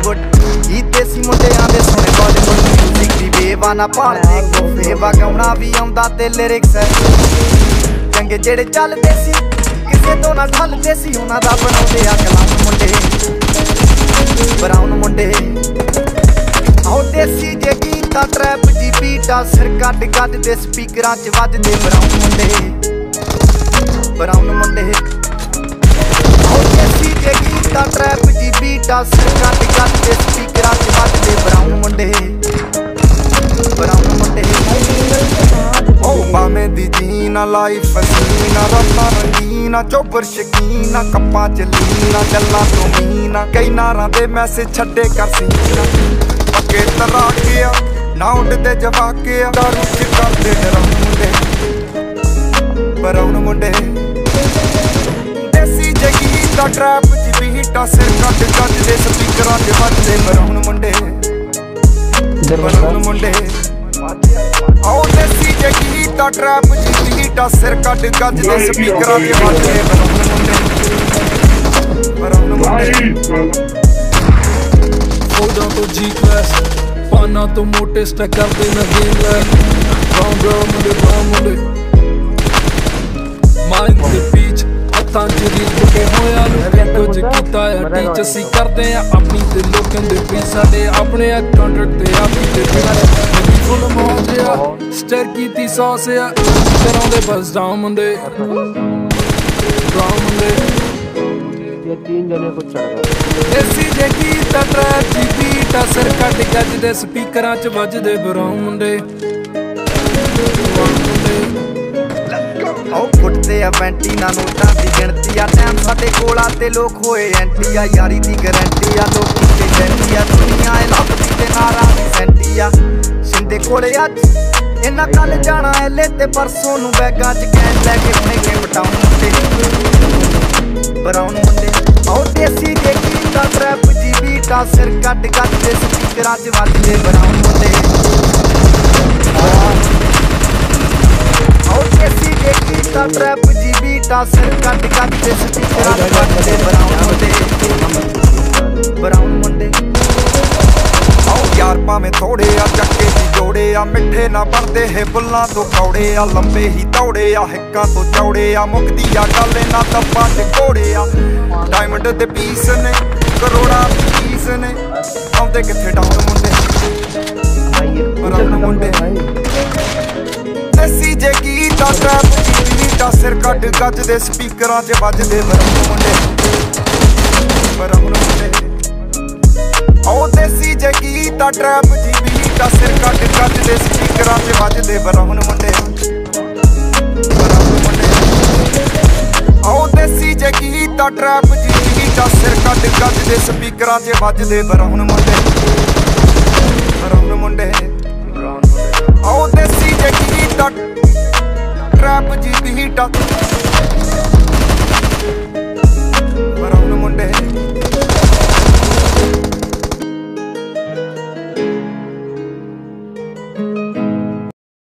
Hollywood गीत देसी मुंडियां दे सुने बॉलीवुड म्यूजिक दी बेवाना भालदे कोफे वगाउणा भी आउंदा ते लिरिक्स चंगे जेड़े चलदे सी किसे तो ना ढलदे सी उन्हां दा बनाउंदे आ कलाम मुंडे ब्राउन मुंडे आओ देसी जे गीता ट्रैप जी बीटा सिर कट गज दे स्पीकरां च वजदे ब्राउन मुंडे आओ देसी जे गीता ट्रैप जी बीटा सिर कट गज दे स्पीकरां च वजदे ब्राउन मुंडे ओ बामे दी जीना लाइफ हसीना रातां रंगीना चोबर शकीना कप्पां च लीना गल्लां तो मीना कई नारां दे मैसेज छड्डे कर सीना पक्के तरा गया ना उड्डदे जवाके दारू च करदे ब्राउन मुंडे देसी जे गीता ट्रैप जी बीटा सिर कट गज दे स्पीकरां च वजदे ब्राउन मुंडे आओ देसी जे गीता ट्रैप जी बीटा सिर कट गज दे स्पीकरां च वजदे ब्राउन मुंडे फौजां तो जी क्लास पाना तो मोटे स्टैक करदे ना गेम लैस ब्राउन मुंडे माइंड दे बीच हत्थां च रील बुके होया लोकें कुछ कीता है टीच असीं करदे आ अपनी ते लोकें दे पी साडे अपने कंट्रैक्ट ते आपी ते फुल मौज आ स्टर कीती सॉस आ करांदे बस डाउन मुंडे ये 3 जने को चढ़ गए देसी जे गीता ट्रैप जी बीटा सिर कट गज दे स्पीकरां च वजदे ब्राउन मुंडे आओ फुटदे आ वैंटी ना नोटां दी गिणती आ टाइम साडे कोल आ ते लोक होए एंटी आ यारी दी गारंटी आ लोकी ते जैंटी आ दुनिया ए लभदी ते नारां दी सैंटी आ शिंदे कोले अज इन्ना कल जाना एले ते परसों नूं बैगां च कैश लैके हुणे के बटाउन मुंडे ब्राउन मुंडे आओ देसी जे गीता ट्रैप जी बीटा सिर कट गज दे स्पीकरां च वजदे ब्राउन मुंडे आओ देसी जे गीता ट्रैप जी बीटा सिर कट गज दे स्पीकरां च वजदे ब्राउन मुंडे आओ यार भावें थोड़े आ चक्के दी जोड़े आ मिठे ना बनदे हे बुल्लां तो कौड़े आ लंबे ही दौड़े आ हिक्कां तो चौड़े आ मुकदी आ गल ना दब्बां च घोड़े आ डायमंड दे पीस ने करोड़ां दी फीस ने आउंदे किथे डाउन मुंडे ब्राउन मुंडे देसी जे गीता ट्रैप जी बीटा सिर कट गज दे स्पीकरां च वजदे ब्राउन मुंडे आओ देसी जे गीता ट्रैप जी बीटा सिर कट गज दे स्पीकरां च वजदे ब्राउन मुंडे आओ देसी जे गीता ट्रैप जी बीटा सिर कट गज दे स्पीकरां च वजदे ब्राउन मुंडे आओ देसी जे गीता ट्रैप जी बीटा